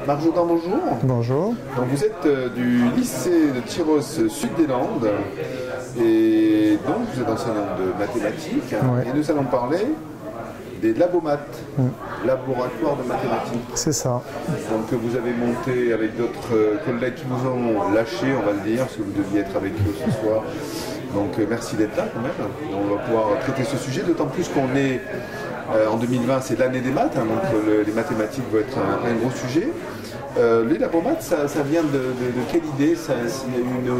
Marc Jourdan, bonjour. Bonjour. Donc vous êtes du lycée de Tyros Sud des Landes et donc vous êtes enseignant de mathématiques Ouais. et nous allons parler des labomaths, laboratoires de mathématiques. C'est ça. Donc vous avez monté avec d'autres collègues qui vous ont lâché, on va le dire, parce que vous deviez être avec eux ce soir. Donc merci d'être là quand même. On va pouvoir traiter ce sujet, d'autant plus qu'on est en 2020, c'est l'année des maths, hein, donc les mathématiques vont être un gros sujet. Les labomaths, ça vient de quelle idée? Il y a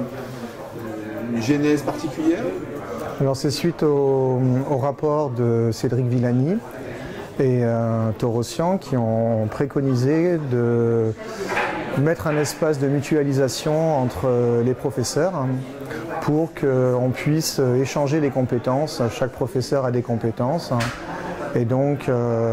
une genèse particulière? Alors c'est suite au rapport de Cédric Villani et Torossian qui ont préconisé de mettre un espace de mutualisation entre les professeurs pour qu'on puisse échanger les compétences. Chaque professeur a des compétences et donc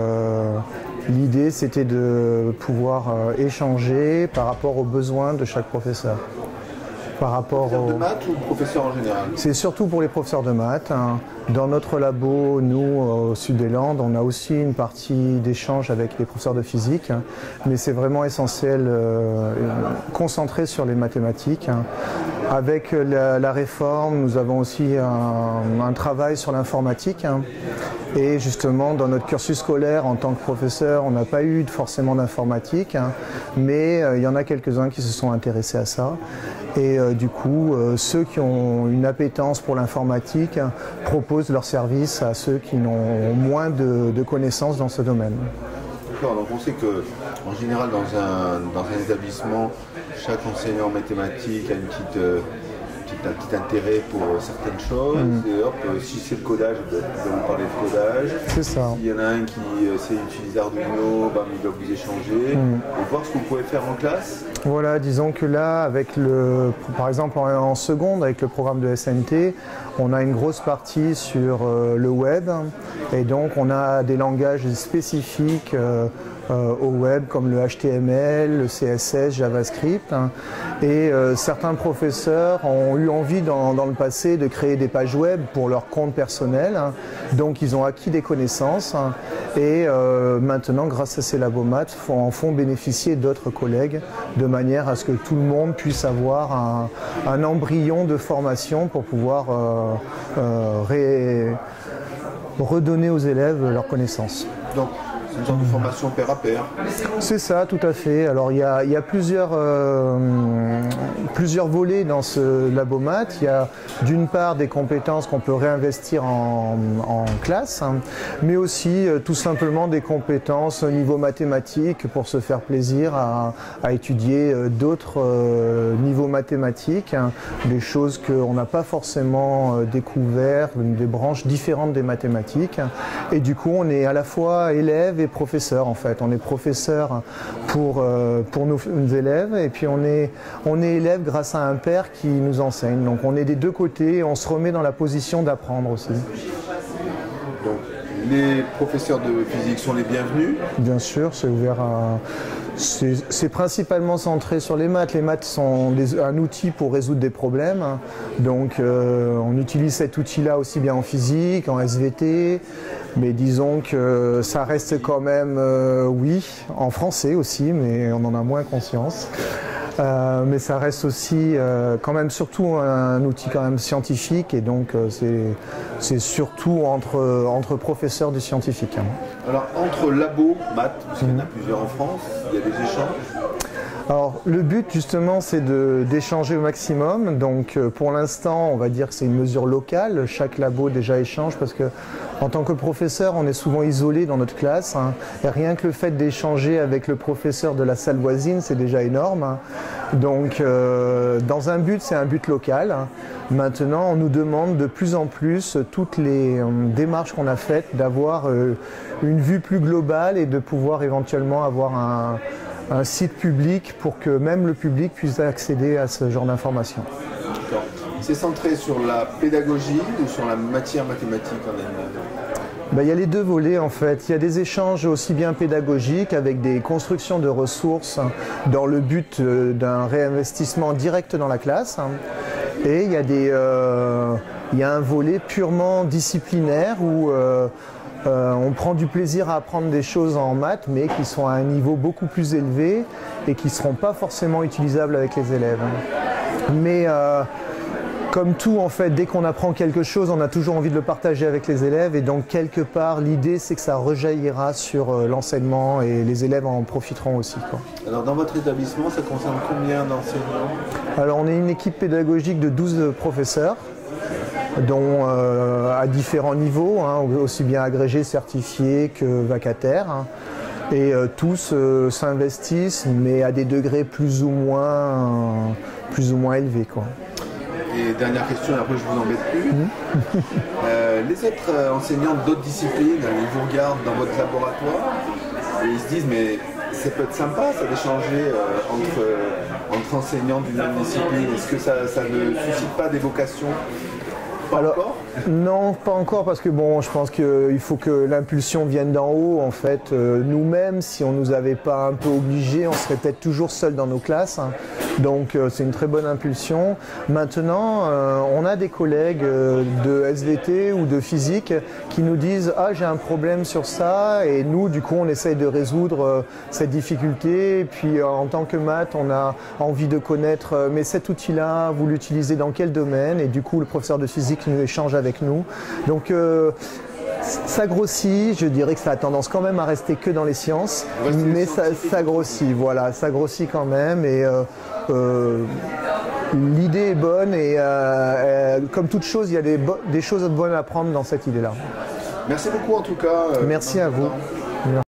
l'idée c'était de pouvoir échanger par rapport aux besoins de chaque professeur. Par rapport de maths ou professeurs en général? C'est surtout pour les professeurs de maths. Dans notre labo, nous, au Sud des Landes, on a aussi une partie d'échange avec les professeurs de physique, mais c'est vraiment essentiel, concentré sur les mathématiques. Avec la réforme, nous avons aussi un travail sur l'informatique. Et justement, dans notre cursus scolaire, en tant que professeur, on n'a pas eu forcément d'informatique, mais il y en a quelques-uns qui se sont intéressés à ça. Et du coup, ceux qui ont une appétence pour l'informatique proposent leurs services à ceux qui n'ont moins de connaissances dans ce domaine. D'accord, donc on sait qu'en général, dans un établissement, chaque enseignant en mathématiques a un petit intérêt pour certaines choses. Et hop, si c'est le codage, vous allez parler de codage. C'est ça. S'il y en a un qui sait utiliser Arduino, il doit vous échanger et voir ce que vous pouvez faire en classe. Voilà, disons que là, par exemple en seconde, avec le programme de SNT, on a une grosse partie sur le web et donc on a des langages spécifiques au web comme le HTML, le CSS, JavaScript. Et certains professeurs ont eu envie dans le passé de créer des pages web pour leur compte personnel. Donc ils ont acquis des connaissances et maintenant, grâce à ces labomaths, en font bénéficier d'autres collègues de manière à ce que tout le monde puisse avoir un embryon de formation pour pouvoir redonner aux élèves leurs connaissances. Donc, c'est une sorte de formation pair à pair. C'est ça, tout à fait. Alors il y a plusieurs volets dans ce labomath. Il y a d'une part des compétences qu'on peut réinvestir en classe, mais aussi tout simplement des compétences au niveau mathématique pour se faire plaisir à étudier d'autres niveaux mathématiques, des choses qu'on n'a pas forcément découvertes, des branches différentes des mathématiques. Et du coup, on est à la fois élève et professeur en fait. On est professeur pour nos élèves et puis on est élève grâce à un père qui nous enseigne. Donc on est des deux côtés et on se remet dans la position d'apprendre aussi. Donc les professeurs de physique sont les bienvenus? Bien sûr, c'est ouvert à... C'est principalement centré sur les maths. Les maths sont un outil pour résoudre des problèmes. Donc on utilise cet outil-là aussi bien en physique, en SVT. Mais disons que ça reste quand même, oui, en français aussi, mais on en a moins conscience. Mais ça reste aussi quand même surtout un outil quand même scientifique et donc c'est surtout entre professeurs de scientifiques. Alors entre labo, maths, parce qu'il y en a plusieurs en France, il y a des échanges. Alors le but justement c'est d'échanger au maximum, donc pour l'instant on va dire que c'est une mesure locale, chaque labo déjà échange parce que en tant que professeur on est souvent isolé dans notre classe, et rien que le fait d'échanger avec le professeur de la salle voisine c'est déjà énorme, donc dans un but c'est un but local. Maintenant on nous demande de plus en plus toutes les démarches qu'on a faites d'avoir une vue plus globale et de pouvoir éventuellement avoir un site public pour que même le public puisse accéder à ce genre d'informations. C'est centré sur la pédagogie ou sur la matière mathématique en elle-même? Il y a les deux volets en fait. Il y a des échanges aussi bien pédagogiques avec des constructions de ressources dans le but d'un réinvestissement direct dans la classe. Et il y a un volet purement disciplinaire où On prend du plaisir à apprendre des choses en maths, mais qui sont à un niveau beaucoup plus élevé et qui ne seront pas forcément utilisables avec les élèves. Mais comme tout, en fait, dès qu'on apprend quelque chose, on a toujours envie de le partager avec les élèves. Et donc, quelque part, l'idée, c'est que ça rejaillira sur l'enseignement et les élèves en profiteront aussi, quoi. Alors, dans votre établissement, ça concerne combien d'enseignants? Alors, on est une équipe pédagogique de 12 professeurs, dont à différents niveaux, hein, aussi bien agrégés, certifiés que vacataires. Hein. Et tous s'investissent, mais à des degrés plus ou moins élevés, quoi. Et dernière question, et après je vous embête plus. Les autres enseignants d'autres disciplines, ils vous regardent dans votre laboratoire et ils se disent mais ça peut être sympa ça d'échanger entre enseignants d'une même discipline. Est-ce que ça ne suscite pas des vocations? Alors, non, pas encore, parce que bon, je pense qu'il faut que l'impulsion vienne d'en haut. En fait, nous-mêmes, si on ne nous avait pas un peu obligés, on serait peut-être toujours seuls dans nos classes. Hein. Donc, c'est une très bonne impulsion. Maintenant, on a des collègues de SVT ou de physique qui nous disent « Ah, j'ai un problème sur ça », et nous, du coup, on essaye de résoudre cette difficulté. Et puis, en tant que maths, on a envie de connaître « Mais cet outil-là, vous l'utilisez dans quel domaine ?» Et du coup, le professeur de physique nous échange avec nous. Donc ça grossit, je dirais que ça a tendance quand même à rester que dans les sciences, mais ça grossit, voilà, ça grossit quand même et l'idée est bonne et comme toute chose, il y a des choses bonnes à prendre dans cette idée-là. Merci beaucoup en tout cas. Merci à vous.